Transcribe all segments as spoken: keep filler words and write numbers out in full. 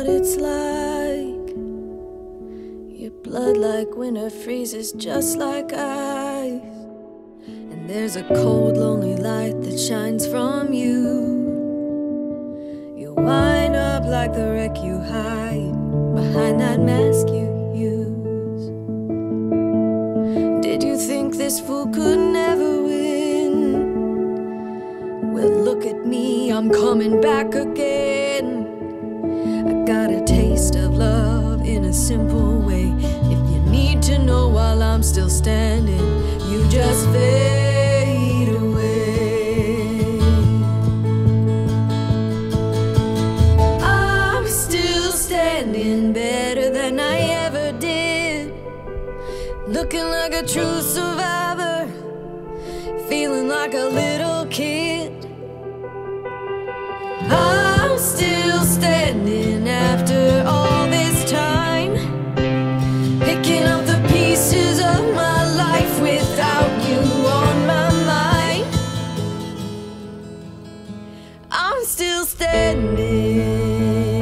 what it's like. Your blood like winter freezes just like ice. And there's a cold, lonely light that shines from you. You wind up like the wreck you hide behind that mask you use. Did you think this fool could never win? Well, look at me, I'm coming back again. I got a taste of love in a simple way. If you need to know while I'm still standing, you just fade away. I'm still standing better than I ever did, looking like a true survivor, feeling like a little kid. I'm still standing after all this time, picking up the pieces of my life without you on my mind. I'm still standing.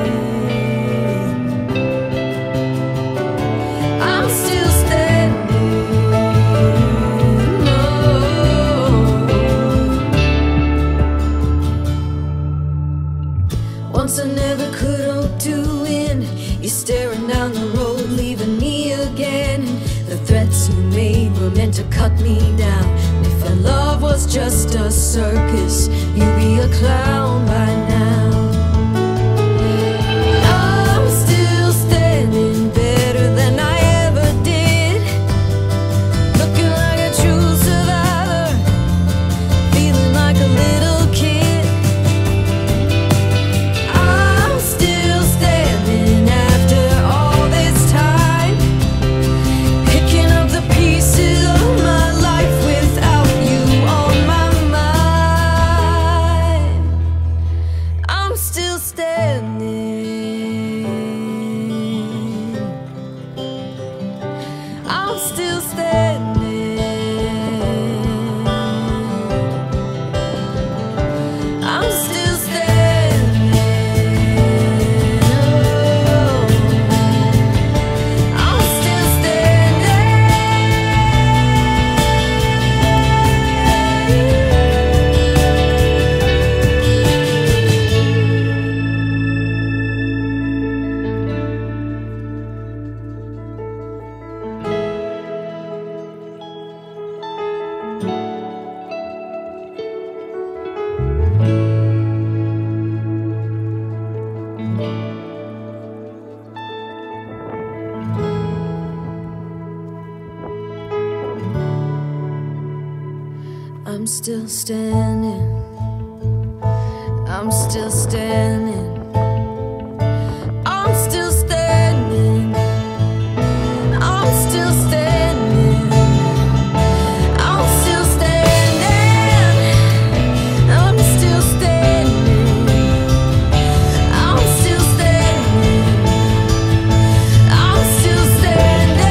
I'm still standing. No. Once I never could hope to win. You're staring down the road, leaving me again. The threats you made were meant to cut me down. If our love was just a circus, you'd be a clown by now. I'm still standing better than I ever did, looking like a true survivor, feeling like a little kid. I'm still standing after all this time, picking up the pieces of my life without you on my mind. I'm still standing. I'm still standing. I'm still standing. I'm still I'm still standing. I'm still standing. I'm still standing. I'm still standing. I'm still standing. I'm still standing. I'm still standing. I'm still standing.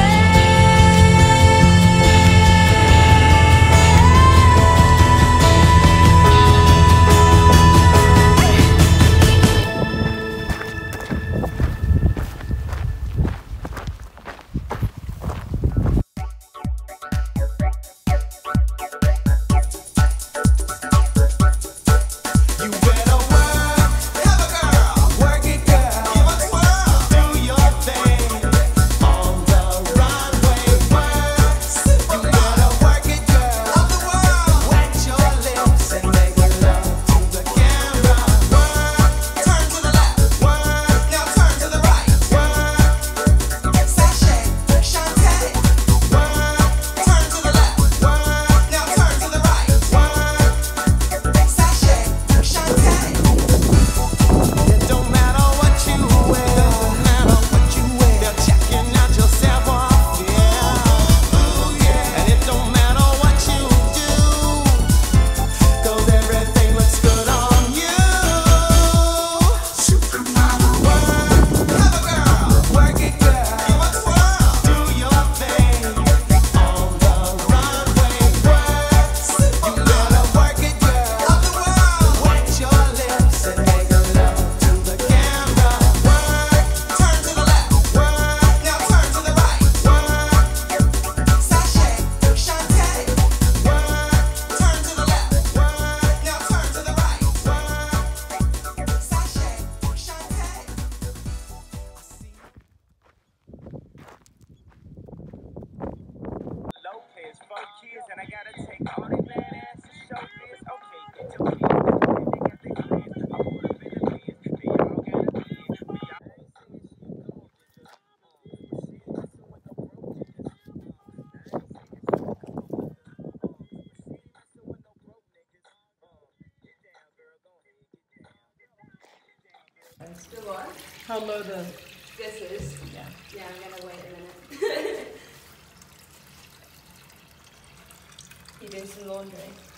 The what? How low the... This is? Yeah. Yeah, I'm gonna wait a minute. You doing some laundry?